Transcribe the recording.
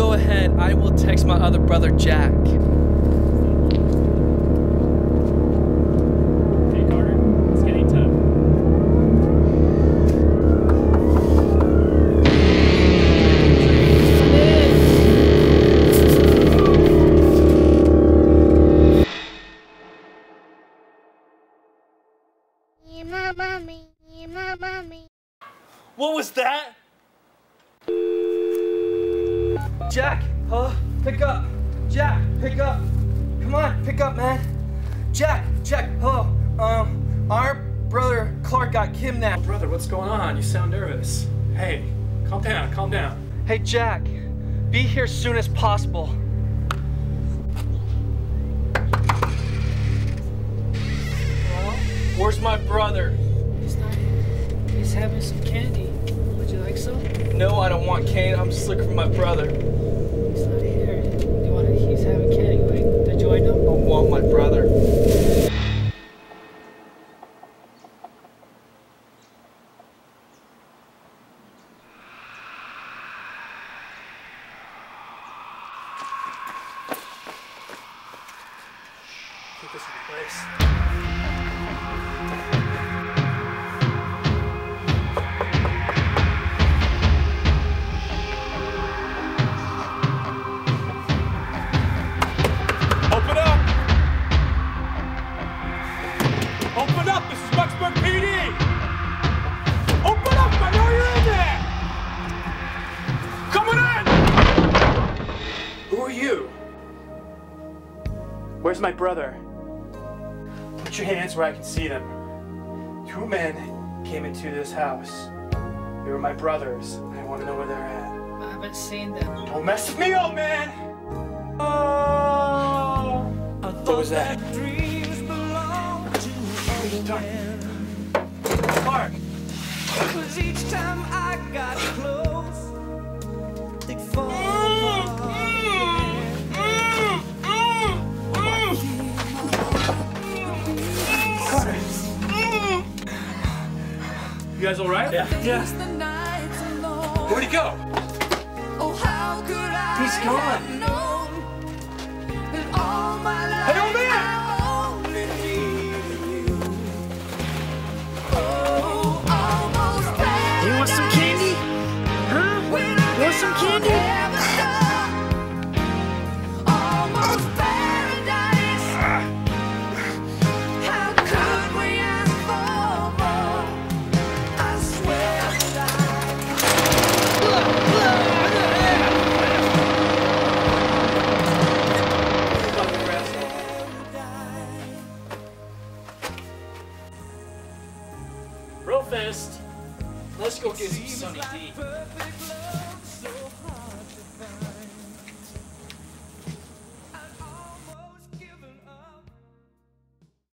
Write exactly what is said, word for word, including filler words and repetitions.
go ahead. I will text my other brother, Jack. Hey, Carter. It's getting tough. My mommy, my mommy. What was that? Jack, huh? Pick up. Jack, pick up. Come on, pick up, man. Jack, Jack, hello. Um, our brother Clark got kidnapped. Brother, what's going on? You sound nervous. Hey, calm down, calm down. Hey, Jack, be here soon as possible. Where's my brother? He's not here. He's having some candy. Would you like some? No, I don't want candy. I'm just looking for my brother. He's not here. You want to, he's having candy. Wait, to join him? I want my brother. Keep this in place. Open up! Open up! This is Rexburg P D! Open up! I know you're in there! Coming in! Who are you? Where's my brother? Put your hands where I can see them. Two men came into this house. They were my brothers. I want to know where they're at. I haven't seen them. Don't mess with me, old man! Oh! What was that? Clark! Cause each time I got close, they'd fall Carter! You guys alright? Yeah. Yeah. Where'd he go? Oh, how could I He's gone. have known that all my life